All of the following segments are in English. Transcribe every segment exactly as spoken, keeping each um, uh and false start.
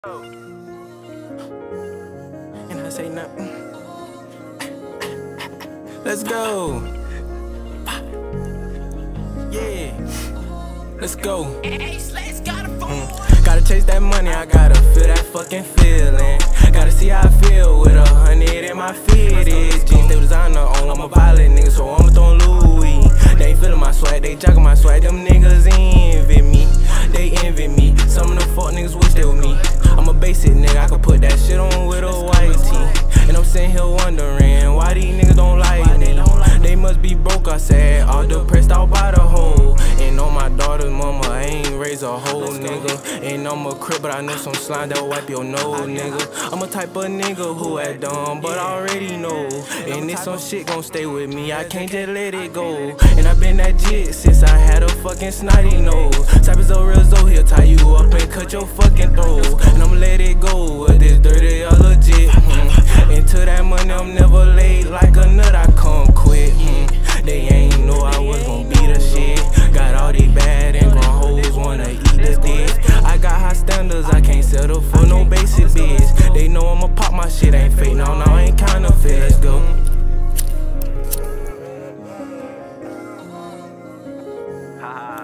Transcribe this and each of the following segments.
And I say nothing. Let's go. Yeah. Let's go. Mm. Gotta chase that money, I gotta feel that fucking feeling. Gotta see how I feel with a hundred in my fitted jeans. They designer on, I'm a violent nigga, so I'ma throw Louis. They ain't feeling my swag, they jogging my swag. Them niggas envy me, they envy me. Some of them fuck niggas wish they were me. I'm a basic nigga, I can put that shit on with a white tee. And I'm sitting here wondering why these niggas don't like me. They must be broke, I said, all depressed out by the hole. And on my daughter's mama, I ain't raised a whole nigga. And I'm a crip, but I know some slime that'll wipe your nose, nigga. I'm a type of nigga who act dumb, but I already know. And this some shit gon' stay with me, I can't just let it go. And I been that jit since I had a fucking snotty nose. Cypress a real Zoe, he'll tie you up and cut your fucking throat. And I'ma let it go, with this dirty or legit. Mm. Into that money, I'm never late, like a nut, I come quick. Mm. They ain't know I was gon' be the shit. Got all these bad and grown hoes wanna eat the dick. I got high standards, I can't settle for no basic bitch. They know I'ma pop my shit, ain't fake, no, no, ain't counterfeit. Let's go. Haha.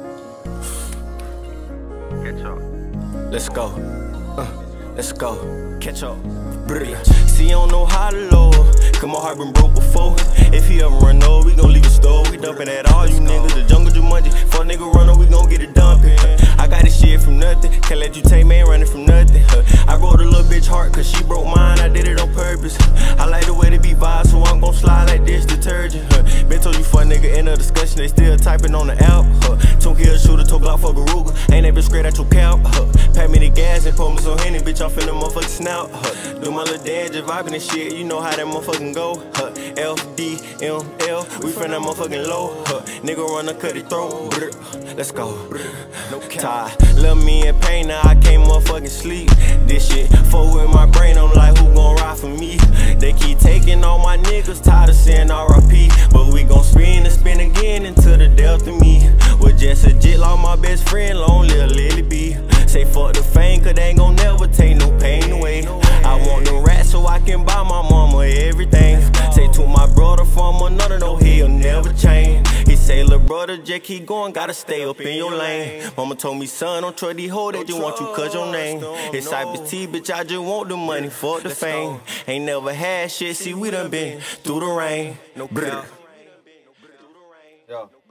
Catch up. Let's go. Uh, let's go. Catch up. Brilliant. See, I don't know how to load, cause my heart been broke before. If he ever run over, we gon' leave a store. We dumpin' at all you niggas. The jungle Jumanji. Fuck nigga run over, we gon' get it dumpin'. I got this shit from nothing. Can't let you take man running from nothing. I broke the little bitch heart cause she broke mine. I did it on purpose. I like the way they be vibes, so I'm gon' slide like dish detergent. Been told you fuck nigga in a discussion, they still typing on the app. Tunk here shooter, took out for Garuga. Ain't that bitch straight at your cap. Pack me the gas and pour me some Henny, bitch, I'm finna motherfucking snout. Do my little dance, just vibing and shit, you know how that motherfucking go. L D M L, we from that motherfucking low. Nigga runna cut it throat. Let's go. No tie. Love me in pain, now I can't motherfucking sleep. This shit fuck with my brain, I'm like, who gon' ride for me? They keep taking all my niggas, tired of saying R I P. But we gon' spin and spin again until the death of me. With just a jit like my best friend, long live Lily B. Say fuck the fame, cause they ain't gon' never take no pain away. I want the rat so I can buy my mama everything. Say to my brother from another, no, he'll never change. He say, little brother, just keep going, gotta stay up in your lane. Mama told me, son, don't trust these hoes, they just want you cause your name. It's Cypress T, bitch, I just want the money, fuck the fame. Ain't never had shit, see, we done been through the rain. No